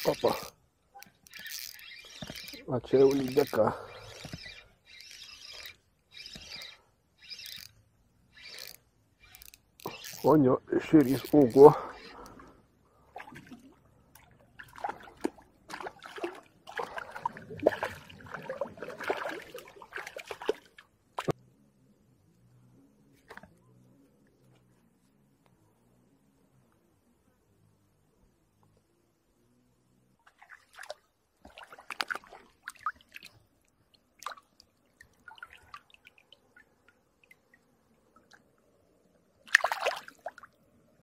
Opa. Ma c'è un lydeca. Anya és Siris ógó.